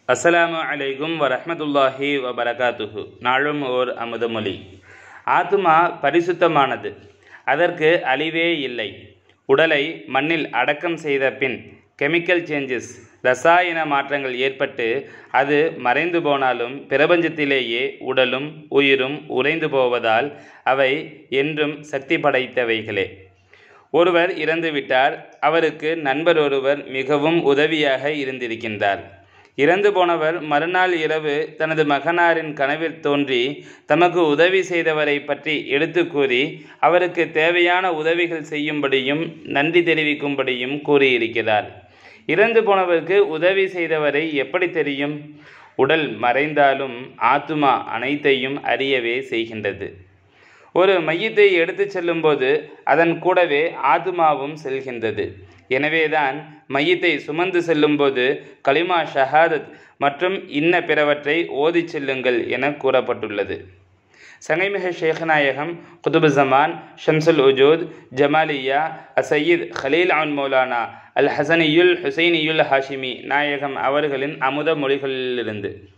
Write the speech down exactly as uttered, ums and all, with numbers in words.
அஸ்ஸலாமு அலைக்கும் வரஹ்மத்துல்லாஹி வபரகாத்துஹு. நாளும் ஓர் அமுதமொழி. ஆத்துமா பரிசுத்தமானது, அதற்கு அழிவே இல்லை. உடலை மண்ணில் அடக்கம் செய்த பின் கெமிக்கல் சேஞ்சஸ், ரசாயன மாற்றங்கள் ஏற்பட்டு அது மறைந்து போனாலும் பிரபஞ்சத்திலேயே உடலும் உயிரும் உறைந்து போவதால் அவை என்றும் சக்தி படைத்தவைகளே. ஒருவர் இறந்துவிட்டார். அவருக்கு நண்பர் ஒருவர் மிகவும் உதவியாக இருந்திருக்கின்றார். இறந்து போனவர் மறுநாள் இரவு தனது மகனாரின் கனவில் தோன்றி தமக்கு உதவி செய்தவரை பற்றி எடுத்து கூறி அவருக்கு தேவையான உதவிகள் செய்யும்படியும் நன்றி தெரிவிக்கும்படியும் கூறியிருக்கிறார். இறந்து போனவருக்கு உதவி செய்தவரை எப்படி தெரியும்? உடல் மறைந்தாலும் ஆத்துமா அனைத்தையும் அறியவே செய்கின்றது. ஒரு மையத்தை எடுத்து செல்லும்போது அதன் கூடவே ஆத்துமாவும் செல்கின்றது. எனவேதான் மையத்தை சுமந்து செல்லும்போது கலிமா ஷஹாதத் மற்றும் இன்ன பிறவற்றை ஓதி செல்லுங்கள் என கூறப்பட்டுள்ளது. சங்கைமிக ஷேഖநாயகம் குதுபு ஜமான் ஷம்சுல் உஜூத் ஜமாலியா அசையீத் ஹலீல் அன் மௌலானா அல் ஹசனியுல் ஹுசைனியுல் ஹாஷிமி நாயகம் அவர்களின் அமுத மொழிகளிலிருந்து.